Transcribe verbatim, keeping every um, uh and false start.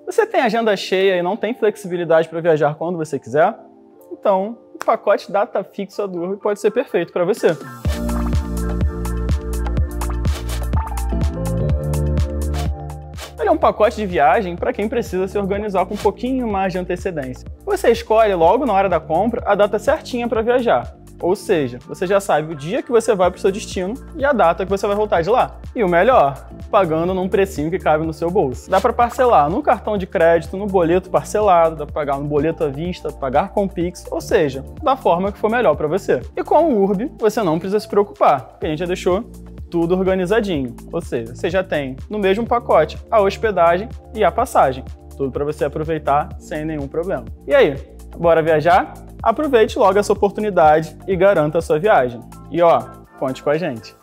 Você tem agenda cheia e não tem flexibilidade para viajar quando você quiser? Então, o pacote data fixa do Urb pode ser perfeito para você. Ele é um pacote de viagem para quem precisa se organizar com um pouquinho mais de antecedência. Você escolhe logo na hora da compra a data certinha para viajar. Ou seja, você já sabe o dia que você vai para o seu destino e a data que você vai voltar de lá. E o melhor, pagando num precinho que cabe no seu bolso. Dá para parcelar no cartão de crédito, no boleto parcelado, dá para pagar no boleto à vista, pagar com Pix, ou seja, da forma que for melhor para você. E com o Urb, você não precisa se preocupar, porque a gente já deixou tudo organizadinho. Ou seja, você já tem no mesmo pacote a hospedagem e a passagem. Tudo para você aproveitar sem nenhum problema. E aí, bora viajar? Aproveite logo essa oportunidade e garanta a sua viagem. E ó, conte com a gente.